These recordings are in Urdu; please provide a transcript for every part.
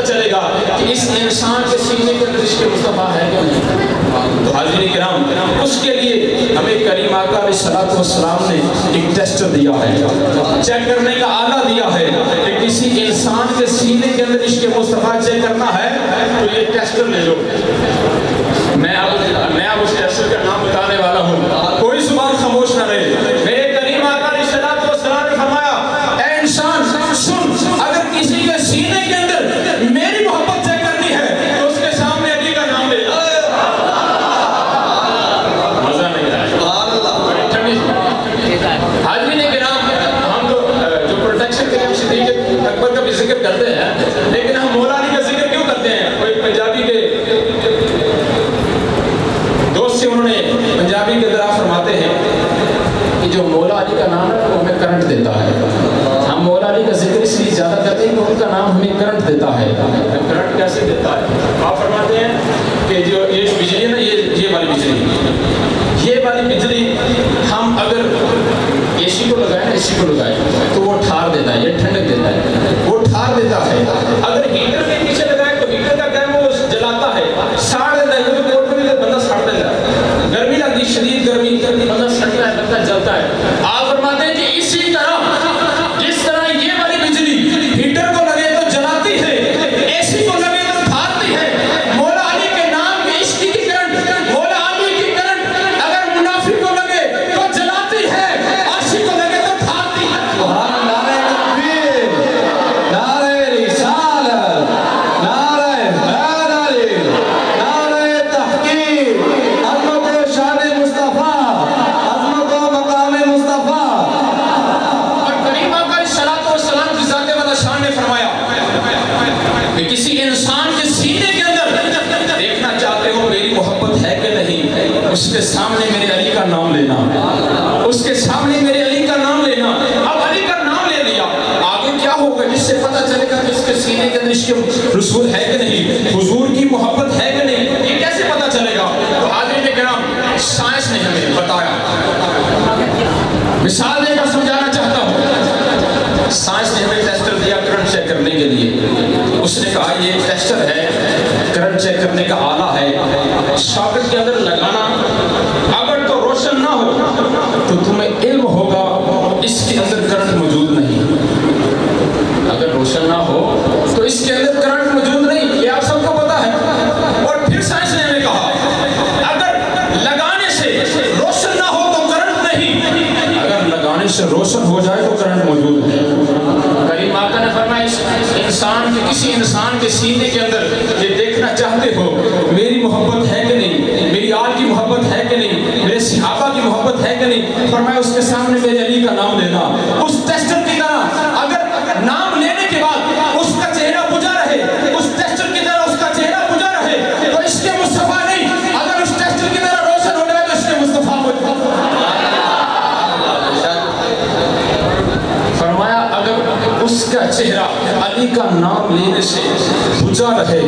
چلے گا کہ اس انسان کے سینے کے اندر عشق مصطفیٰ ہے کہ نہیں؟ تو حاضرین کرام، اس کے لیے ہمیں کریم آقا علیہ الصلوۃ والسلام نے ایک ٹیسٹ دیا ہے، چیک کرنے کا آلہ دیا ہے کہ کسی انسان کے سینے کے اندر عشق مصطفیٰ چیک کرنا ہے تو یہ ٹیسٹ لے لو۔ میں اب اس ٹیسٹ کا نام بتانے والا ہوں، کوئی زبان خاموش نہ رہے۔ میرے کریم آقا علیہ الصلوۃ والسلام نے فرمایا، اے انسان سن، اگر کسی کے سینے کے اندر میری محبت چیک کرنی ہے تو اس کے سامنے علی کا نام لے لو۔ مزہ نہیں آیا؟ حاضرین کرام، ہم جو پروٹیکشن کے لیے صدیق اکبر کا بھی ذکر کرتے ہیں، لیکن ہم مولا علی کا ذکر کیوں کرتے ہیں؟ کوئی پنجابی کے دوست سے انہوں نے پنجابی کے ذرا فرماتے ہیں کہ جو مولا علی کا نام ہے وہ ہمیں کرنٹ دیتا ہے۔ ہم مولا علی کا ذکر اس لیے زیادہ کرتے ہیں کہ ان کا نام ہمیں کرنٹ دیتا ہے۔ کرنٹ کیسے دیتا ہے؟ آپ فرماتے ہیں کہ جو یہ بجلی ہے نا، یہ والی بجلی ہم اگر اے سی کو لگائیں تو وہ ٹھار دیتا ہے، یہ ٹھنڈک دیتا ہے، وہ ٹھار دیتا ہے۔ اگر ہیٹر کے پیچھے لگائیں تو ہیٹر کا کام وہ جلاتا ہے، ساڑ دیتا ہے، کیونکہ کوٹ میں بندہ ساڑ دیتا ہے، گرمی لگتی، شدید گرمی بندہ سڑتا ہے، بندہ جلتا ہے۔ آپ فرماتے ہیں کہ اسی طرح جس طرح یہ والی بجلی ہیٹر کو لگے تو جلاتی ہے، اے سی کو لگے تو ٹھارتی ہے، مولا علی کے نام کی عشق کی کرنٹ، مولا علی کی کرنٹ اگر منافق کو لگے تو جلاتی ہے، عاشق کو لگے تو ٹھارتی ہے۔ سبحان اللہ، تکبیر، نعرہ رسالت، نعرہ حیدری، نعرہ تحقیق، عظمت و شان مصطفیٰ، عظمت و مقام مصطفیٰ۔ اور کریم آقا علیہ الصلوۃ والسلام کی ذات والا شان نے فرمایا کہ کسی انسان کے سینے کے اندر دیکھنا چاہتے ہو میری محبت ہے کہ نہیں، اس کے سامنے میرے علی کا نام لینا، اس کے سامنے میرے علی کا نام لینا۔ اب علی کا نام لے لیا، آگے کیا ہوگا جس سے پتہ چلے گا کہ اس کے سینے کے اندر عشق رسول ہے کہ نہیں، حضور کی محبت ہے کہ نہیں، یہ کیسے پتہ چلے گا؟ تو حاضرین کرام، سائنس نے ہمیں بتایا۔ مثال دے کر سمجھانا چاہتا ہوں، سائنس نے ہمیں ٹیسٹر دیا کرنٹ چیک کرنے کے لیے۔ اس نے کہا یہ ٹیسٹر ہے، کرنٹ چیک کرنے کا آلہ ہے، ساکٹ کے اندر لگانا، اگر تو روشن نہ ہو تو تمہیں علم ہوگا اس کے اندر کرنٹ موجود نہیں، اگر روشن نہ ہو تو اس کے اندر کرنٹ موجود نہیں، یہ آپ سب کو پتا ہے۔ اور پھر سائنس نے ہمیں کہا اگر لگانے سے روشن نہ ہو تو کرنٹ نہیں، اگر لگانے سے روشن ہو جائے تو کرنٹ موجود ہے۔ کریم آقا نے فرمایا کسی انسان کے سینے کے اندر یہ دیکھنا چاہتے ہو میری محبت ہے کہ نہیں، میری آل کی محبت ہے کہ نہیں، میرے صحابہ کی محبت ہے کہ نہیں، فرمایا اس کے سامنے میرے علی کا نام لینا۔ اس ٹیسٹر کی طرح اگر نام لینے کے بعد اس کا چہرہ بجھا رہے، اس ٹیسٹر کی طرح اس کا چہرہ بجھا رہے تو اس کے مصطفیٰ نہیں، اگر اس ٹیسٹر کی طرح روشن ہو جائے تو اس کے مصطفیٰ ہو جائے۔ فرمایا اگر اس کا چہرہ علی کا نام لینے سے بجھا رہے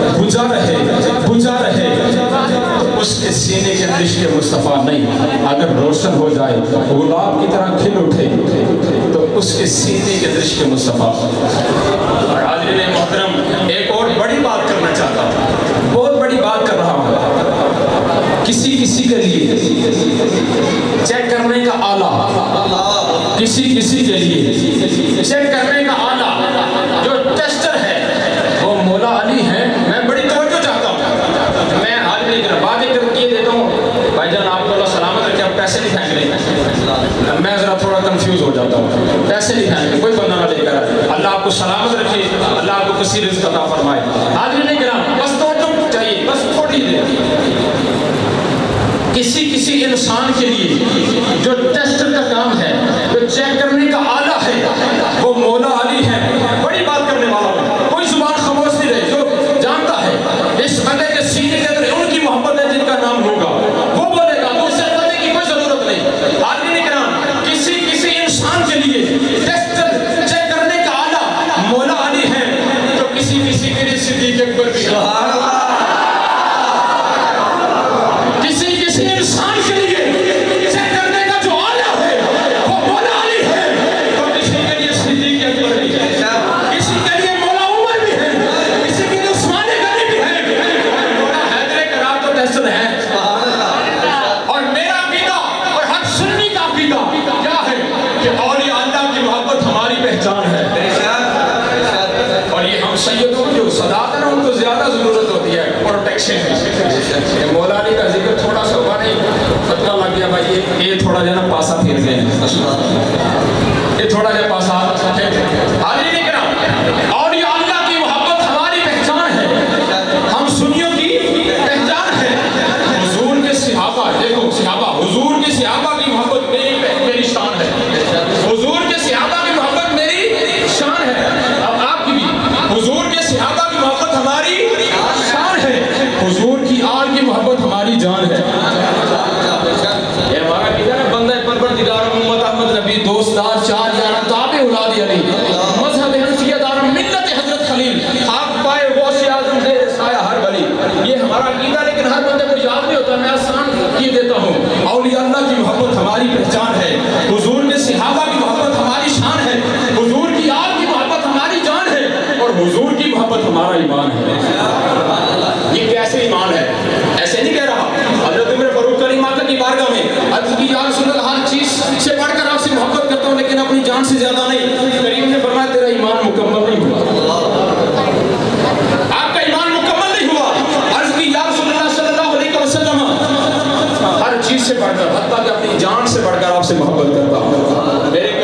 اس کے سینے کے اندر عشق مصطفیٰ نہیں، اگر روشن ہو جائے گلاب کی طرح کھل اٹھے تو اس کے سینے کے اندر عشق مصطفیٰ۔ اور حاضرین محترم، ایک اور بڑی بات کرنا چاہتا ہوں، بہت بڑی بات کر رہا ہوں۔ کسی کے لیے چیک کرنے کا آلہ، کسی کے لیے چیک کرنے کا آلہ جو ٹیسٹر ہے وہ مولا علی ہے۔ میں بڑی توجہ چاہتا ہوں، میں حاضرین بات ایک کیے دیتا ہوں، بھائی جان آپ کو اللہ سلامت رکھے، آپ پیسے نہیں پھینک رہے، میں ذرا تھوڑا کنفیوز ہو جاتا ہوں، پیسے نہیں پھینک، کوئی بندہ نہ لے کر، اللہ آپ کو سلامت رکھے، اللہ آپ کو کسی رزق عطا فرمائے۔ حاضرین کرام، بس توجہ چاہیے، بس تھوڑی دیر۔ کسی انسان کے لیے جو ٹیسٹر کا کام ہے، جو چیک کرنے کا آلہ ہے، وہ مولا علی ہے۔ بڑی بات کرنے والا ہوں، کوئی زبان خاموش نہیں رہے، جو جانتا ہے اس بندے کے سینے کے اندر ان کی محبت ہے جن کا نام ہوگا وہ بولے گا، تو اسے بولنے کی کوئی ضرورت نہیں۔ حاضرین کرام، کسی انسان کے لیے ٹیسٹر چیک کرنے کا آلہ مولا علی ہے، تو کسی کے لیے صدیق اکبر بھی ہے۔ کسی انسان کے لیے چیک کرنے کا جو آلہ ہے وہ مولا علی ہے، سیدوں کی جو صداقت ہے ان کو زیادہ ضرورت ہوتی ہے پروٹیکشن ہے. مولا علی کا ذکر تھوڑا سا ہوا نہیں پتہ لگ گیا بھائی یہ تھوڑا جا نا پاسا پھیر گئے یہ تھوڑا جا پاسا علی نے کرام اولیاء اللہ کی محبت ہماری پہچان ہے ہم سنیوں کی پہچان ہے. حضور کے صحابہ دیکھو صحابہ حضور کے صحابہ کی محبت میری شان ہے. حضور کے صحابہ کی محبت میری شان ہے. اب آپ کی بھی حضور کے صحابہ کی محبت ہماری شان ہے. حضور کی آل کی محبت ہماری جان ہے. یہ ہمارا کہتا ہے بندہ پروردگار امت احمد نبی دوستدار چار یارہ تابع اولاد علی مذہب حنفیہ دار ملت حضرت خلیل خاک پائے غوث اعظم زیر سایہ ہر ولی. یہ ہمارا عقیدہ لیکن ہر بندے کو یاد نہیں ہوتا. میں آسان کیے دیتا ہوں. اولیاء اللہ کی محبت ہماری پہچان ہے. حضور کے صحابہ کی محبت ہماری شان ہے. حضور کی آل کی محبت ہماری جان ہے اور حضور کی محبت ہمارا ایمان ہے. یہ کیسے ایمان ہے ایسے نہیں کہہ رہا. حضرت عمر فاروق کریم آقا کی بارگاہ میں عرض کی یا رسول اللہ ہر چیز سے بڑھ کر آپ سے محبت کرتا ہوں لیکن اپنی جان سے زیادہ نہیں. کریم نے فرمایا تیرا ایمان مکمل نہیں ہوا. آپ کا ایمان مکمل نہیں ہوا. عرض کی یا رسول اللہ صلی اللہ علیہ وسلم ہر چیز سے بڑھ کر حتیٰ کہ اپنی جان سے بڑھ کر آپ سے محبت کرتا ہوں. میرے